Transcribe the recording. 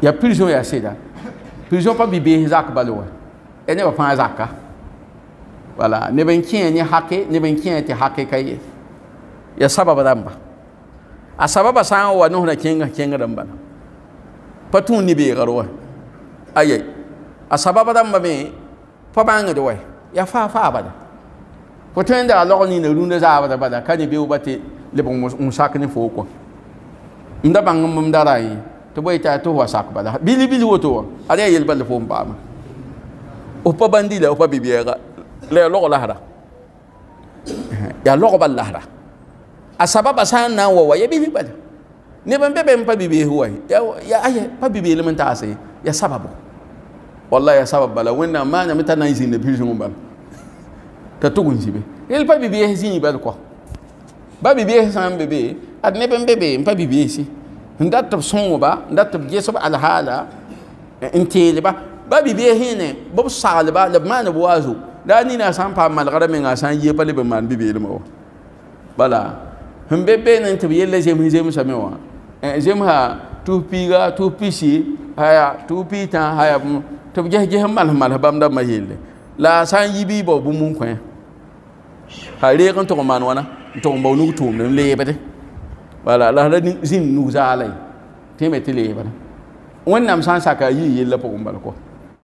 ya prison ya seda prison pa bibe zak balwa ene ba fa zakka wala ne ben kien ni hake ne ben kien ti hake kai ya sababa damba a sababa san wa no na kenga damba patun ni be garwa aye a sababa damba me fa banga do ya fa bada patun da lo ni na runda za bada kan be ubate le bon musak ni fo ko nda bang mum darai to boy ta to wasak bada bili woto ada yel bal fo mbama o pa bandila o pa bibiera le lo la hada ya lo bal la hada a sababa san na wa ya bili bada ne ban be pa bibi huwa ya aye pa bibi le menta ase ya sababu wallahi ya sabab bala wonna ma na meta na izin de prison bal ta tugun jibe el pa bibi hezini bal ko ba bibi san bebe ad ne ben bebe pa bibi si ndat tab songo ba ndat tab jeso al hala intele ba bibi hene bob salba le man boazu da ni na san pa mal gara men asan ye pa le be man bibi le mo bala bebe nan tab yelle jem samewa jem ha tu piga tu pisi haya tu pita haya tab je mal bam da mahille la san yibi bo bu mun kwen ha le kan to man wana to mbo nu tum le bete wala la zin nu zalai temete le bana wannan san saka yi yella po mbal ko